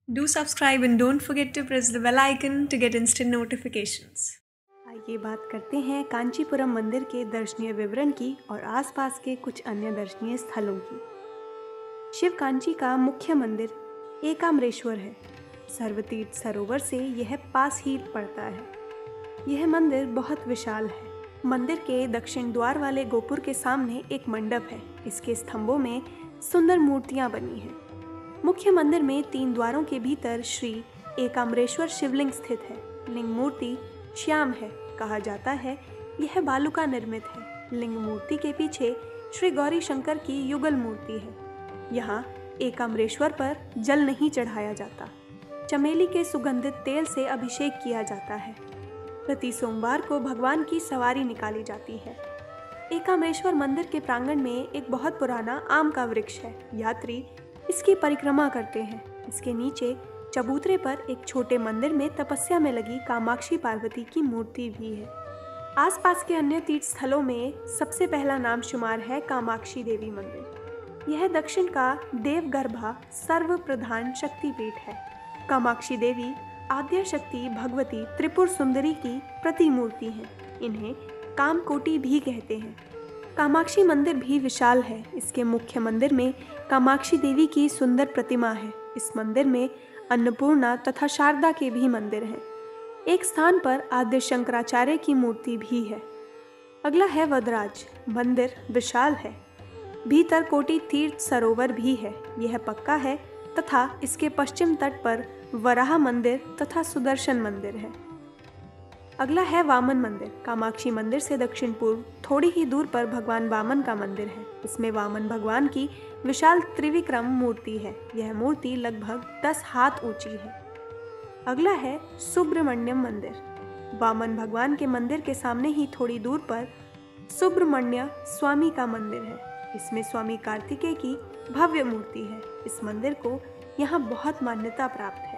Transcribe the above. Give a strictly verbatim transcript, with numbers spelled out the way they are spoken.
Do subscribe and don't forget to press the bell icon to get instant notifications. आइए बात करते हैं कांचीपुरम मंदिर के दर्शनीय विवरण की और आसपास के कुछ अन्य दर्शनीय स्थलों की। शिव कांची का मुख्य मंदिर एकाम्रेश्वर है। सर्वतीर्थ सरोवर से यह पास ही पड़ता है। यह मंदिर बहुत विशाल है। मंदिर के दक्षिण द्वार वाले गोपुर के सामने एक मंडप है। इसके स्तंभों में सुंदर मूर्तियां बनी हैं। मुख्य मंदिर में तीन द्वारों के भीतर श्री एकाम्रेश्वर शिवलिंग स्थित है। लिंग मूर्ति श्याम है। कहा जाता है यह बालू का निर्मित है। लिंग मूर्ति के पीछे श्री गौरी शंकर की युगल मूर्ति है। यहाँ एकाम्रेश्वर पर जल नहीं चढ़ाया जाता। चमेली के सुगंधित तेल से अभिषेक किया जाता है। प्रति सोमवार को भगवान की सवारी निकाली जाती है। एकाम्रेश्वर मंदिर के प्रांगण में एक बहुत पुराना आम का वृक्ष है। यात्री इसकी परिक्रमा करते हैं। इसके नीचे चबूतरे पर एक छोटे मंदिर में तपस्या में लगी कामाक्षी पार्वती की मूर्ति भी है। आसपास के अन्य तीर्थ स्थलों में सबसे पहला नाम शुमार है कामाक्षी देवी मंदिर। यह दक्षिण का देवगर्भा सर्व प्रधान शक्तिपीठ है। कामाक्षी देवी आद्य शक्ति भगवती त्रिपुर सुंदरी की प्रतिमूर्ति हैं। इन्हें कामकोटी भी कहते हैं। कामाक्षी मंदिर भी विशाल है। इसके मुख्य मंदिर में कामाक्षी देवी की सुंदर प्रतिमा है। इस मंदिर में अन्नपूर्णा तथा शारदा के भी मंदिर हैं। एक स्थान पर आद्य शंकराचार्य की मूर्ति भी है। अगला है वदराज। मंदिर विशाल है। भीतर कोटि तीर्थ सरोवर भी है। यह पक्का है तथा इसके पश्चिम तट पर वराह मंदिर तथा सुदर्शन मंदिर है। अगला है वामन मंदिर। कामाक्षी मंदिर से दक्षिण पूर्व थोड़ी ही दूर पर भगवान वामन का मंदिर है। इसमें वामन भगवान की विशाल त्रिविक्रम मूर्ति है। यह मूर्ति लगभग दस हाथ ऊंची है। अगला है सुब्रमण्यम मंदिर। वामन भगवान के मंदिर के सामने ही थोड़ी दूर पर सुब्रमण्य स्वामी का मंदिर है। इसमें स्वामी कार्तिकेय की भव्य मूर्ति है। इस मंदिर को यहाँ बहुत मान्यता प्राप्त है।